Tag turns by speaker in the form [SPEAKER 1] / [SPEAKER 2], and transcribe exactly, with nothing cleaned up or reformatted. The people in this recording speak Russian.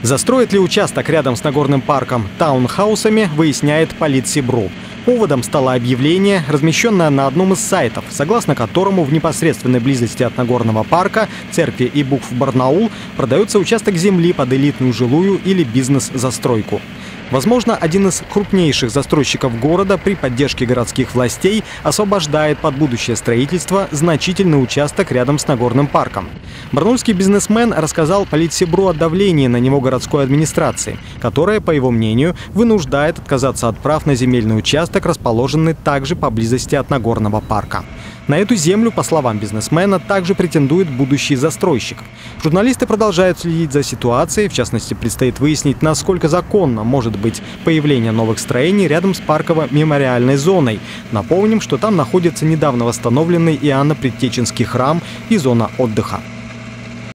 [SPEAKER 1] Застроит ли участок рядом с Нагорным парком таунхаусами, выясняет Политсибру. Поводом стало объявление, размещенное на одном из сайтов, согласно которому в непосредственной близости от Нагорного парка, церкви и букв Барнаул продается участок земли под элитную жилую или бизнес-застройку. Возможно, один из крупнейших застройщиков города при поддержке городских властей освобождает под будущее строительство значительный участок рядом с Нагорным парком. Барнаульский бизнесмен рассказал Политсибру о давлении на него городской администрации, которая, по его мнению, вынуждает отказаться от прав на земельный участок, расположенный также поблизости от Нагорного парка. На эту землю, по словам бизнесмена, также претендует будущий застройщик. Журналисты продолжают следить за ситуацией. В частности, предстоит выяснить, насколько законно может быть появление новых строений рядом с парково-мемориальной зоной. Напомним, что там находится недавно восстановленный Иоанно-Предтеченский храм и зона отдыха.